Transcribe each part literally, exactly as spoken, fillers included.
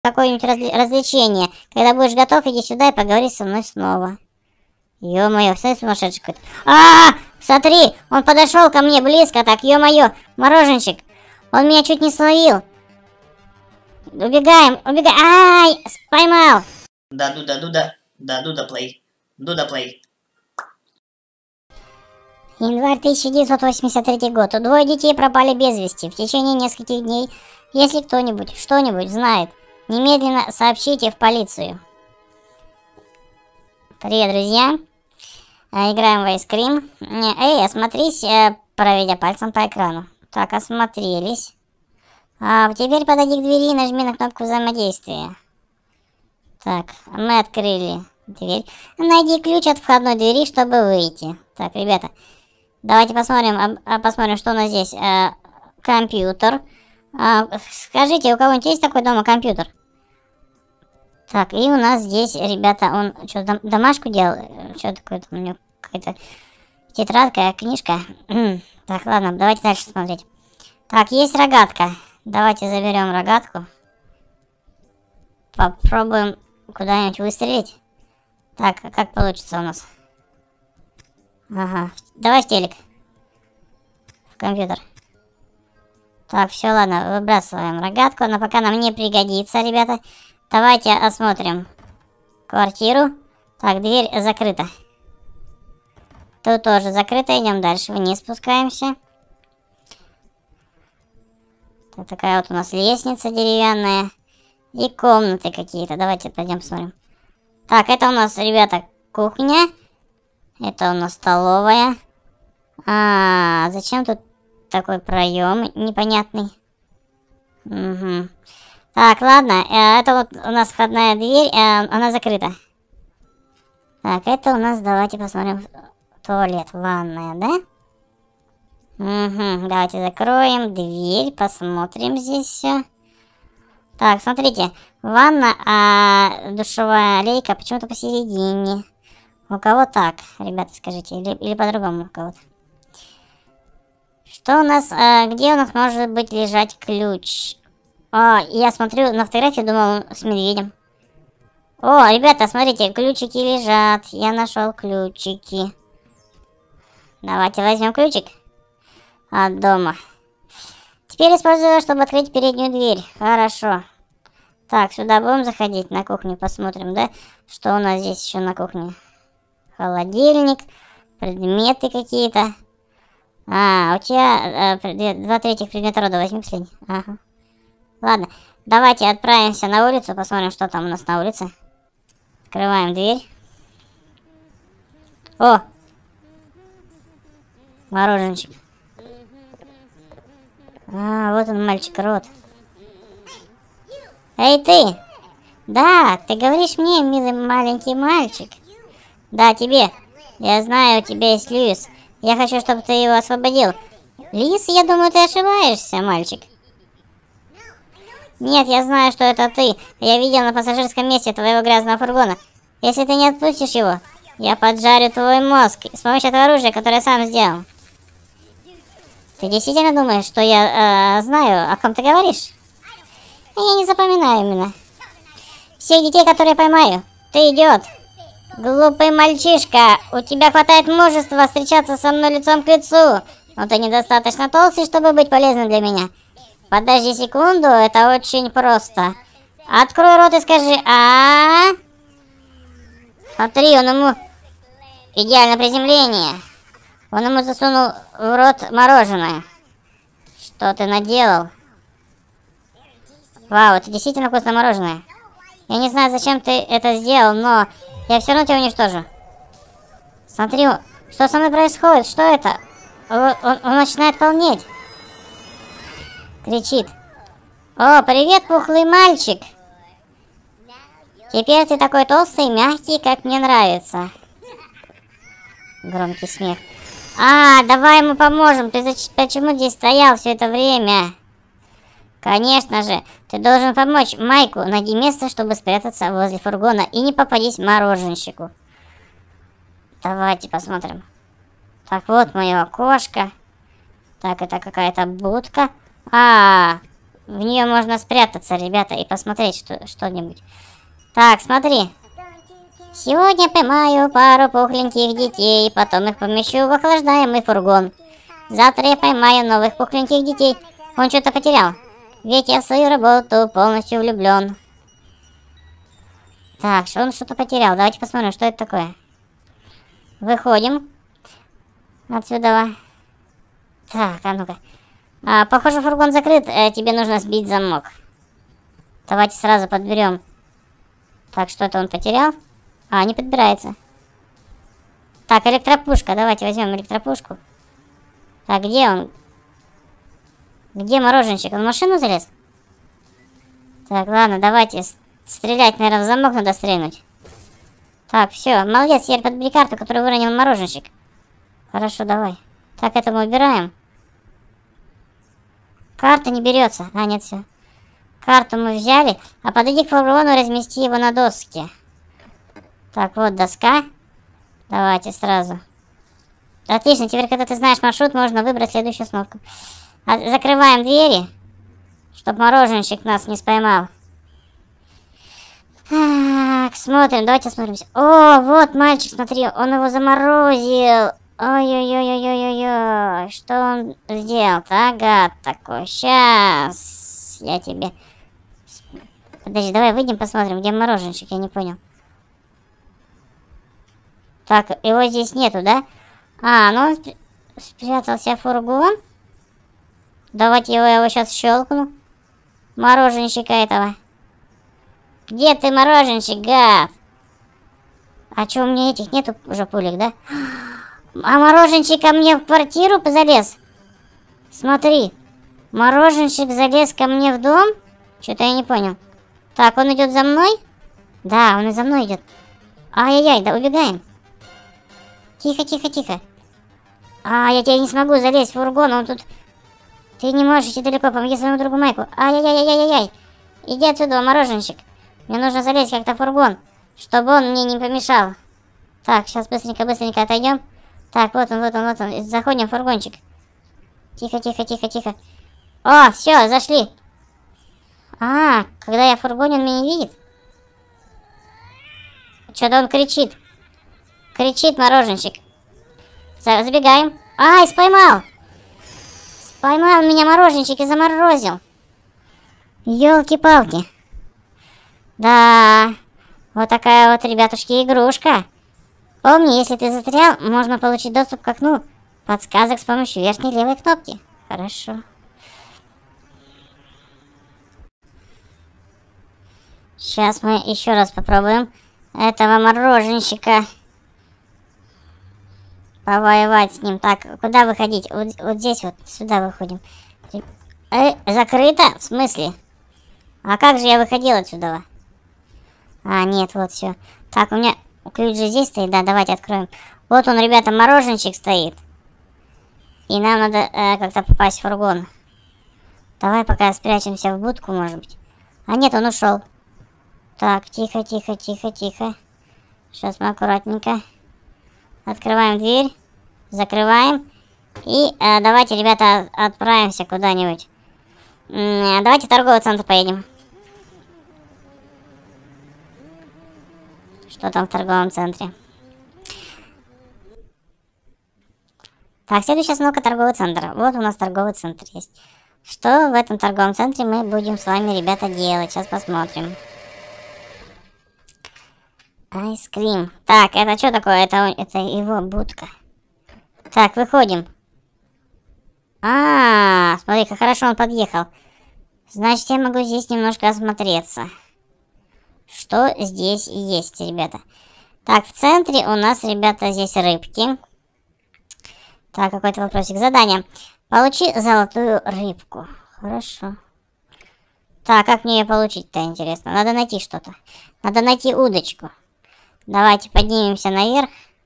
какое-нибудь разве развлечение. Когда будешь готов, иди сюда и поговори со мной снова. Ё-моё, смотри, сумасшедший какой-то. А, смотри, он подошел ко мне близко так, ё-моё, мороженщик. Он меня чуть не словил. Убегаем, убегаем. Ай, поймал. Да, Дуда, Дуда, да, Дуда плей. Дуда плей. Январь тысяча девятьсот восемьдесят третий год. Двое детей пропали без вести. В течение нескольких дней, если кто-нибудь что-нибудь знает, немедленно сообщите в полицию. Привет, друзья. Играем в Ice Cream. Эй, осмотрись, проведя пальцем по экрану. Так, осмотрелись. А теперь подойди к двери и нажми на кнопку взаимодействия. Так, мы открыли дверь. Найди ключ от входной двери, чтобы выйти. Так, ребята, давайте посмотрим, а, посмотрим, что у нас здесь. А, компьютер. А, скажите, у кого-нибудь есть такой дома компьютер? Так, и у нас здесь, ребята, он что, дом, домашку делал? Что такое там у него? Какая-то тетрадка, книжка. Так, ладно, давайте дальше смотреть. Так, есть рогатка. Давайте заберем рогатку. Попробуем куда-нибудь выстрелить. Так, а как получится у нас? Ага, давай в телек. В компьютер. Так, все, ладно, выбрасываем рогатку. Но пока нам не пригодится, ребята. Давайте осмотрим квартиру. Так, дверь закрыта. Тут тоже закрыто. Идем дальше. Вниз спускаемся. Так, такая вот у нас лестница деревянная. И комнаты какие-то. Давайте пойдем посмотрим. Так, это у нас, ребята, кухня. Это у нас столовая. А, зачем тут такой проем непонятный? Угу. Так, ладно, это вот у нас входная дверь, она закрыта. Так, это у нас, давайте посмотрим, туалет, ванная, да? Угу, давайте закроем дверь, посмотрим здесь все. Так, смотрите, ванна, а душевая лейка почему-то посередине. У кого так, ребята, скажите, или, или по-другому у кого-то. Что у нас, а, где у нас может быть лежать ключ? О, я смотрю на фотографию, думал, с медведем. О, ребята, смотрите, ключики лежат. Я нашел ключики. Давайте возьмем ключик от дома. Теперь использую, чтобы открыть переднюю дверь. Хорошо. Так, сюда будем заходить, на кухню посмотрим, да? Что у нас здесь еще на кухне? Холодильник, предметы какие-то. А, у тебя э, два третьих предмета рода, возьми последний. Ага. Ладно, давайте отправимся на улицу, посмотрим, что там у нас на улице. Открываем дверь. О! Мороженщик. А, вот он, мальчик, рот. Эй, ты! Да, ты говоришь мне, милый маленький мальчик. Да, тебе. Я знаю, у тебя есть Льюис. Я хочу, чтобы ты его освободил. Лис, я думаю, ты ошибаешься, мальчик. Нет, я знаю, что это ты. Я видел на пассажирском месте твоего грязного фургона. Если ты не отпустишь его, я поджарю твой мозг с помощью этого оружия, которое я сам сделал. Ты действительно думаешь, что я э, знаю, о ком ты говоришь? Я не запоминаю именно. Всех детей, которые поймаю. Ты идиот. Глупый мальчишка. У тебя хватает мужества встречаться со мной лицом к лицу. Но ты недостаточно толстый, чтобы быть полезным для меня. Подожди секунду, это очень просто. Открой рот и скажи а, -а, -а. Смотри, он ему идеальное приземление. Он ему засунул в рот мороженое. Что ты наделал? Вау, это действительно вкусное мороженое. Я не знаю, зачем ты это сделал, но я все равно тебя уничтожу. Смотри, что со мной происходит? Что это? Он, он, он начинает полнеть. Кричит. О, привет, пухлый мальчик. Теперь ты такой толстый и мягкий, как мне нравится. Громкий смех. А, давай ему поможем. Ты почему здесь стоял все это время? Конечно же, ты должен помочь Майку. Найди место, чтобы спрятаться возле фургона и не попадись мороженщику. Давайте посмотрим. Так, вот мое окошко. Так, это какая-то будка. А, В нее можно спрятаться, ребята, и посмотреть что- что-нибудь. Так, смотри. Сегодня поймаю пару пухленьких детей, потом их помещу в охлаждаемый фургон. Завтра я поймаю новых пухленьких детей. Он что-то потерял. Ведь я в свою работу полностью влюблен. Так, что он что-то потерял. Давайте посмотрим, что это такое. Выходим отсюда. Так, а ну-ка. А, похоже, фургон закрыт. Э, тебе нужно сбить замок. Давайте сразу подберем. Так, что-то он потерял. А, не подбирается. Так, электропушка. Давайте возьмем электропушку. Так, где он? Где мороженщик? Он в машину залез? Так, ладно, давайте. Стрелять, наверное, в замок надо стрельнуть. Так, все. Молодец, теперь подбери карту, которую выронил мороженщик. Хорошо, давай. Так, это мы убираем. Карта не берется. А, нет, все. Карту мы взяли. А подойди к фургону и размести его на доске. Так, вот доска. Давайте сразу. Отлично, теперь, когда ты знаешь маршрут, можно выбрать следующую остановку. А, закрываем двери, чтобы мороженщик нас не споймал. Так, смотрим, давайте смотрим. О, вот мальчик, смотри, он его заморозил. Ой-ой-ой-ой-ой-ой. Что он сделал? Ага, такой. Сейчас я тебе... Подожди, давай выйдем, посмотрим, где мороженщик, я не понял. Так, его здесь нету, да? А, ну он спр... спрятался в фургон. Давайте его, я его сейчас щелкну. Мороженщика этого. Где ты, мороженщик, гад? А что, у меня этих нету уже пулек, да? А мороженщик ко мне в квартиру залез? Смотри. Мороженщик залез ко мне в дом? Что-то я не понял. Так, он идет за мной? Да, он и за мной идет. Ай-яй-яй, да убегаем. Тихо, тихо, тихо. А, я тебя не смогу залезть в фургон, он тут... Ты не можешь идти далеко, помоги своему другу Майку. Ай-яй-яй-яй-яй-яй. Иди отсюда, мороженщик. Мне нужно залезть как-то в фургон, чтобы он мне не помешал. Так, сейчас быстренько-быстренько отойдем. Так, вот он, вот он, вот он. Заходим в фургончик. Тихо, тихо, тихо, тихо. О, все, зашли. А, когда я в фургоне, он меня не видит. Что-то он кричит. Кричит мороженщик. Забегаем. Ай, споймал. Споймал меня мороженщик и заморозил. Ёлки-палки. Да, вот такая вот, ребятушки, игрушка. Помни, если ты застрял, можно получить доступ к окну подсказок с помощью верхней левой кнопки. Хорошо. Сейчас мы еще раз попробуем этого мороженщика повоевать с ним. Так, куда выходить? Вот, вот здесь вот, сюда выходим. Э, закрыто? В смысле? А как же я выходил отсюда? А, нет, вот все. Так, у меня ключ же здесь стоит, да, давайте откроем. Вот он, ребята, мороженщик стоит. И нам надо э, как-то попасть в фургон. Давай пока спрячемся в будку, может быть. А нет, он ушел. Так, тихо, тихо, тихо, тихо. Сейчас мы аккуратненько открываем дверь, закрываем. И э, давайте, ребята, отправимся куда-нибудь. М-м, давайте в торговый центр поедем. Что там в торговом центре? Так, следующая остановка — торговый центр. Вот у нас торговый центр есть. Что в этом торговом центре мы будем с вами, ребята, делать? Сейчас посмотрим. Айскрим. Так, это что такое? Это, это его будка. Так, выходим. А, смотри, как хорошо он подъехал. Значит, я могу здесь немножко осмотреться. Что здесь есть, ребята? Так, в центре у нас, ребята, здесь рыбки. Так, какой-то вопросик. Задание. Получи золотую рыбку. Хорошо. Так, как мне ее получить-то, интересно? Надо найти что-то. Надо найти удочку. Давайте поднимемся наверх.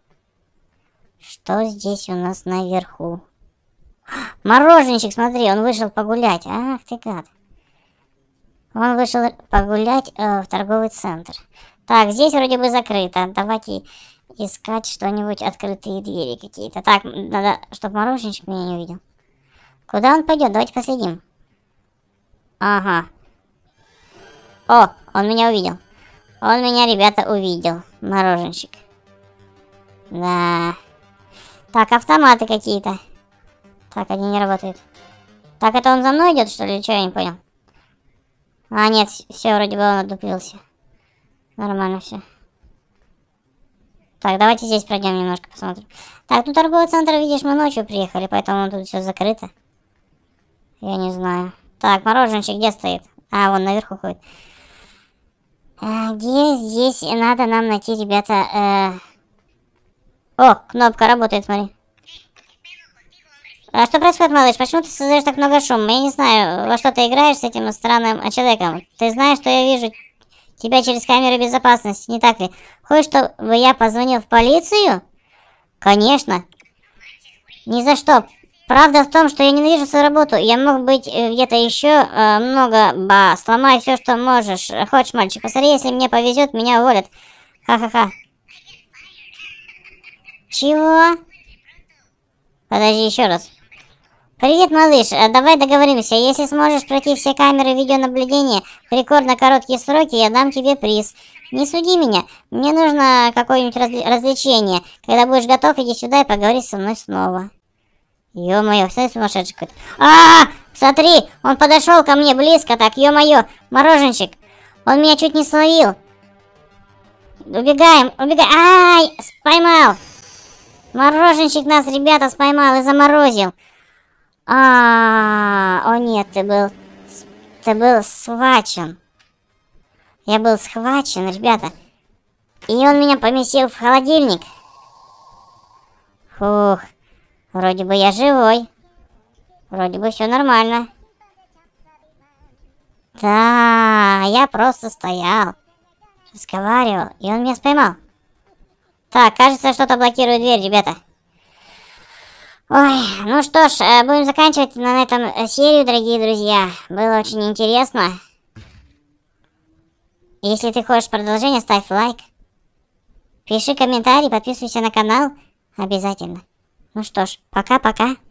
Что здесь у нас наверху? Мороженщик, смотри, он вышел погулять. Ах ты гад. Он вышел погулять э, в торговый центр. Так, здесь вроде бы закрыто. Давайте искать что-нибудь, открытые двери какие-то. Так, надо, чтобы мороженщик меня не увидел. Куда он пойдет? Давайте последим. Ага. О, он меня увидел. Он меня, ребята, увидел. Мороженщик. Да. Так, автоматы какие-то. Так, они не работают. Так, это он за мной идет, что ли? Или что, я не понял. А, нет, все, вроде бы он отдуплился. Нормально все. Так, давайте здесь пройдем немножко, посмотрим. Так, ну торговый центр, видишь, мы ночью приехали, поэтому тут все закрыто. Я не знаю. Так, мороженщик где стоит? А, вон наверху ходит. А, где здесь надо нам найти, ребята? Э... О, кнопка работает, смотри. А что происходит, малыш? Почему ты создаешь так много шума? Я не знаю, во что ты играешь с этим странным человеком. Ты знаешь, что я вижу тебя через камеры безопасности, не так ли? Хочешь, чтобы я позвонил в полицию? Конечно. Ни за что. Правда в том, что я ненавижу свою работу. Я мог быть где-то еще э, много. Ба, сломай все, что можешь. Хочешь, мальчик, посмотри, если мне повезет, меня уволят. Ха-ха-ха. Чего? Подожди, еще раз. Привет, малыш. Давай договоримся. Если сможешь пройти все камеры видеонаблюдения в рекордно короткие сроки, я дам тебе приз. Не суди меня. Мне нужно какое-нибудь разли развлечение. Когда будешь готов, иди сюда и поговори со мной снова. Ё-моё, смотри, сумасшедший какой-то. А, смотри, он подошел ко мне близко так, ё-моё, мороженщик. Он меня чуть не словил. Убегаем, убегаем. Ай, поймал. Мороженщик нас, ребята, споймал и заморозил. А, о нет, ты был, ты был схвачен. Я был схвачен, ребята. И он меня поместил в холодильник. Фух. Вроде бы я живой. Вроде бы все нормально. Да, я просто стоял. Разговаривал, и он меня споймал. Так, кажется, что-то блокирует дверь, ребята. Ой, ну что ж, будем заканчивать на этом серию, дорогие друзья. Было очень интересно. Если ты хочешь продолжение, ставь лайк. Пиши комментарий, подписывайся на канал. Обязательно. Ну что ж, пока-пока.